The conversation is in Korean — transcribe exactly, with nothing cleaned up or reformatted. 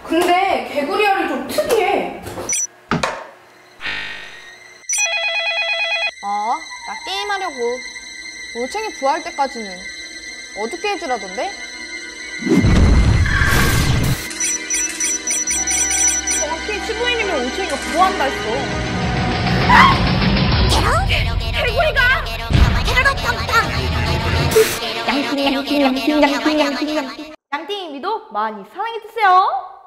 근데 개구리 알이 좀 특이해. 아, 나 게임하려고. 올챙이 부화할 때까지는 어떻게 해주라던데? 정확히 십오 일이면 올챙이가 부화한다 했어. 개구리가! 양띵, 양띵, 양띵, 양띵, 양띵, 양띵. 양띵이 미도 많이 사랑해주세요.